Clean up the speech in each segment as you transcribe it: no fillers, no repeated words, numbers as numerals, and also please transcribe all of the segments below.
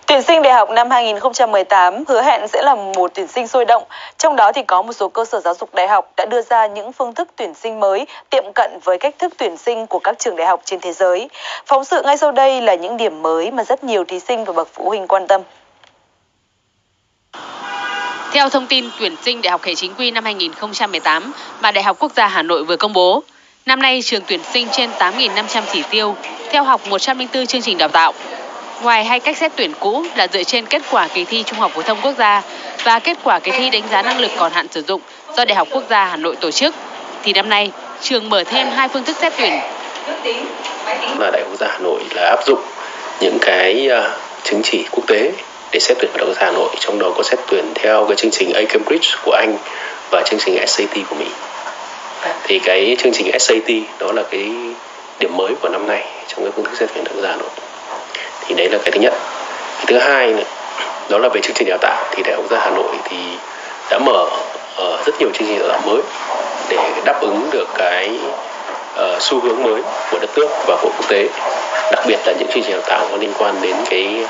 Tuyển sinh đại học năm 2018 hứa hẹn sẽ là một tuyển sinh sôi động, trong đó thì có một số cơ sở giáo dục đại học đã đưa ra những phương thức tuyển sinh mới tiệm cận với cách thức tuyển sinh của các trường đại học trên thế giới. Phóng sự ngay sau đây là những điểm mới mà rất nhiều thí sinh và bậc phụ huynh quan tâm. Theo thông tin tuyển sinh Đại học Hệ chính quy năm 2018 mà Đại học Quốc gia Hà Nội vừa công bố, năm nay trường tuyển sinh trên 8.500 chỉ tiêu, theo học 104 chương trình đào tạo. Ngoài hai cách xét tuyển cũ là dựa trên kết quả kỳ thi Trung học phổ thông quốc gia và kết quả kỳ thi đánh giá năng lực còn hạn sử dụng do Đại học Quốc gia Hà Nội tổ chức, thì năm nay trường mở thêm hai phương thức xét tuyển. Là Đại học Quốc gia Hà Nội là áp dụng những cái chứng chỉ quốc tế để xét tuyển vào Đại học Quốc gia Hà Nội, trong đó có xét tuyển theo cái chương trình A-Cambridge của Anh và chương trình SAT của Mỹ. Thì cái chương trình SAT đó là cái điểm mới của năm nay trong cái phương thức xét tuyển Đại học Quốc gia Hà Nội. Thì đấy là cái thứ nhất. Cái thứ hai này, đó là về chương trình đào tạo, thì Đại học Quốc gia Hà Nội thì đã mở rất nhiều chương trình đào tạo mới để đáp ứng được cái xu hướng mới của đất nước và của quốc tế, đặc biệt là những chương trình đào tạo có liên quan đến cái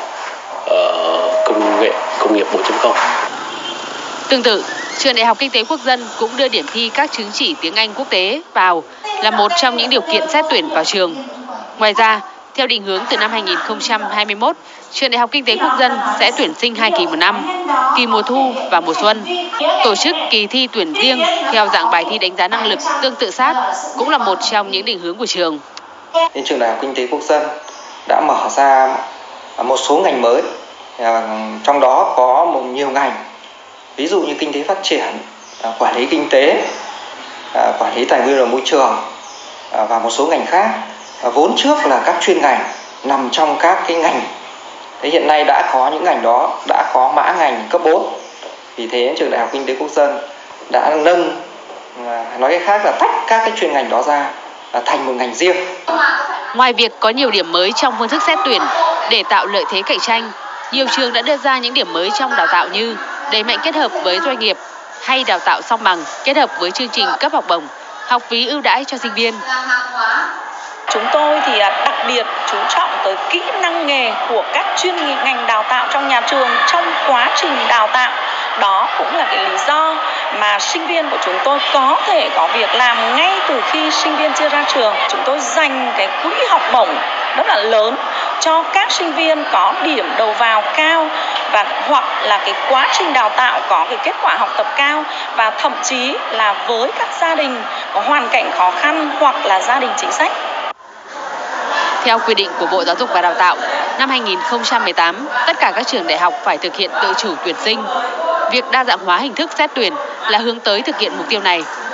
công nghiệp 4.0. Tương tự, trường Đại học Kinh tế Quốc dân cũng đưa điểm thi các chứng chỉ tiếng Anh quốc tế vào là một trong những điều kiện xét tuyển vào trường. Ngoài ra, theo định hướng từ năm 2021, trường Đại học Kinh tế Quốc dân sẽ tuyển sinh 2 kỳ một năm, kỳ mùa thu và mùa xuân. Tổ chức kỳ thi tuyển riêng theo dạng bài thi đánh giá năng lực tương tự sát cũng là một trong những định hướng của trường. Trường Đại học Kinh tế Quốc dân đã mở ra một số ngành mới, trong đó có nhiều ngành, ví dụ như kinh tế phát triển, quản lý kinh tế, quản lý tài nguyên và môi trường và một số ngành khác. Vốn trước là các chuyên ngành nằm trong các cái ngành. Thế hiện nay đã có những ngành đó đã có mã ngành cấp 4. Vì thế trường Đại học Kinh tế Quốc dân đã nâng, nói cách khác là tách các cái chuyên ngành đó ra thành một ngành riêng. Ngoài việc có nhiều điểm mới trong phương thức xét tuyển để tạo lợi thế cạnh tranh, nhiều trường đã đưa ra những điểm mới trong đào tạo như đẩy mạnh kết hợp với doanh nghiệp hay đào tạo song bằng kết hợp với chương trình cấp học bổng, học phí ưu đãi cho sinh viên. Chúng tôi thì đặc biệt chú trọng tới kỹ năng nghề của các chuyên ngành đào tạo trong nhà trường trong quá trình đào tạo. Đó cũng là cái lý do mà sinh viên của chúng tôi có thể có việc làm ngay từ khi sinh viên chưa ra trường. Chúng tôi dành cái quỹ học bổng rất là lớn cho các sinh viên có điểm đầu vào cao và hoặc là cái quá trình đào tạo có cái kết quả học tập cao, và thậm chí là với các gia đình có hoàn cảnh khó khăn hoặc là gia đình chính sách. Theo quy định của Bộ Giáo dục và Đào tạo, năm 2018, tất cả các trường đại học phải thực hiện tự chủ tuyển sinh. Việc đa dạng hóa hình thức xét tuyển là hướng tới thực hiện mục tiêu này.